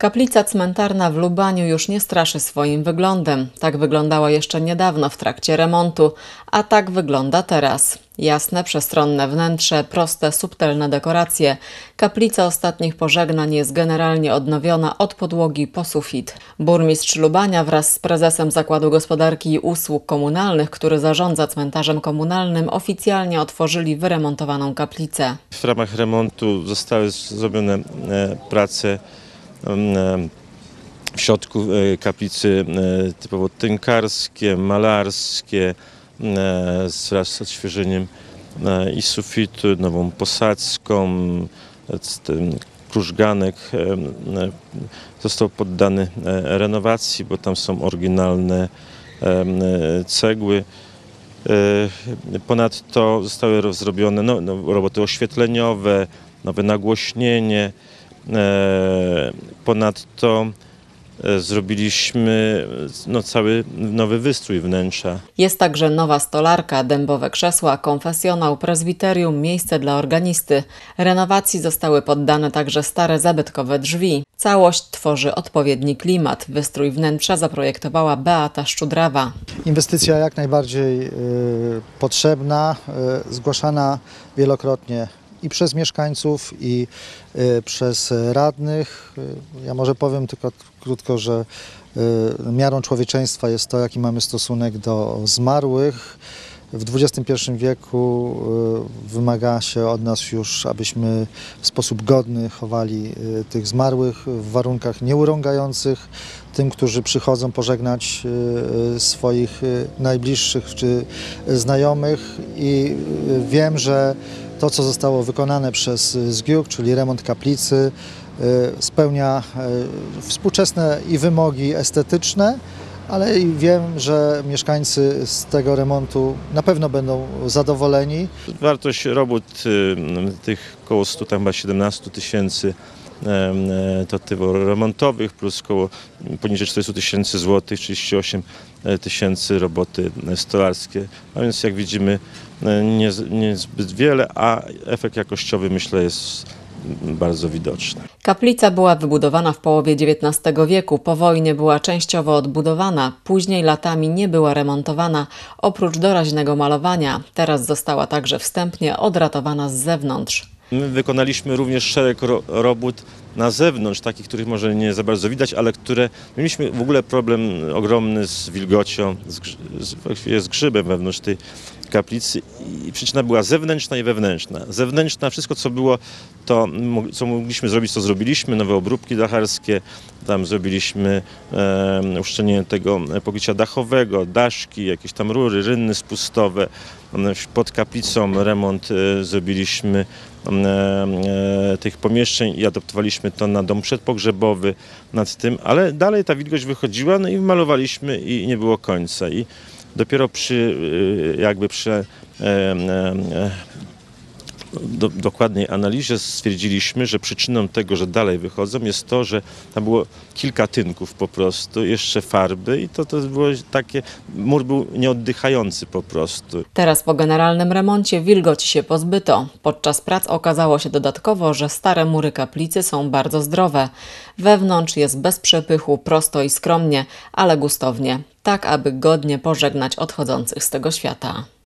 Kaplica cmentarna w Lubaniu już nie straszy swoim wyglądem. Tak wyglądała jeszcze niedawno w trakcie remontu, a tak wygląda teraz. Jasne, przestronne wnętrze, proste, subtelne dekoracje. Kaplica ostatnich pożegnań jest generalnie odnowiona od podłogi po sufit. Burmistrz Lubania wraz z prezesem Zakładu Gospodarki i Usług Komunalnych, który zarządza cmentarzem komunalnym, oficjalnie otworzyli wyremontowaną kaplicę. W ramach remontu zostały zrobione prace w środku kaplicy typowo tynkarskie, malarskie, wraz z odświeżeniem i sufitu, nową posadzką. Ten krużganek został poddany renowacji, bo tam są oryginalne cegły. Ponadto zostały zrobione roboty oświetleniowe, nowe nagłośnienie. Ponadto zrobiliśmy cały nowy wystrój wnętrza. Jest także nowa stolarka, dębowe krzesła, konfesjonał, prezbiterium, miejsce dla organisty. Renowacji zostały poddane także stare zabytkowe drzwi. Całość tworzy odpowiedni klimat. Wystrój wnętrza zaprojektowała Beata Szczudrawa. Inwestycja jak najbardziej potrzebna, zgłaszana wielokrotnie i przez mieszkańców, i przez radnych. Ja może powiem tylko krótko, że miarą człowieczeństwa jest to, jaki mamy stosunek do zmarłych. W XXI wieku wymaga się od nas już, abyśmy w sposób godny chowali tych zmarłych w warunkach nieurągających tym, którzy przychodzą pożegnać swoich najbliższych czy znajomych. I wiem, że to, co zostało wykonane przez ZGIUK, czyli remont kaplicy, spełnia współczesne i wymogi estetyczne, ale i wiem, że mieszkańcy z tego remontu na pewno będą zadowoleni. Wartość robót tych około 100, tam chyba 17 tysięcy to remontowych, plus około poniżej 40 tysięcy złotych, 38 tysięcy roboty stolarskie. A więc jak widzimy niezbyt wiele, a efekt jakościowy, myślę, jest bardzo widoczny. Kaplica była wybudowana w połowie XIX wieku, po wojnie była częściowo odbudowana, później latami nie była remontowana, oprócz doraźnego malowania. Teraz została także wstępnie odratowana z zewnątrz. My wykonaliśmy również szereg robót na zewnątrz, takich, których może nie za bardzo widać, ale które mieliśmy w ogóle problem ogromny z wilgocią, z grzybem wewnątrz tej kaplicy i przyczyna była zewnętrzna i wewnętrzna. Zewnętrzna, wszystko co było, to co mogliśmy zrobić, to zrobiliśmy, nowe obróbki dacharskie, tam zrobiliśmy uszczelnienie tego pokrycia dachowego, daszki, jakieś tam rury, rynny spustowe. Pod kaplicą remont zrobiliśmy tych pomieszczeń i adaptowaliśmy to na dom przedpogrzebowy nad tym, ale dalej ta wilgoć wychodziła, no i malowaliśmy i nie było końca. I dopiero przy dokładnej analizie stwierdziliśmy, że przyczyną tego, że dalej wychodzą, jest to, że tam było kilka tynków po prostu, jeszcze farby i to było takie, mur był nieoddychający po prostu. Teraz po generalnym remoncie wilgoci się pozbyto. Podczas prac okazało się dodatkowo, że stare mury kaplicy są bardzo zdrowe. Wewnątrz jest bez przepychu, prosto i skromnie, ale gustownie. Tak, aby godnie pożegnać odchodzących z tego świata.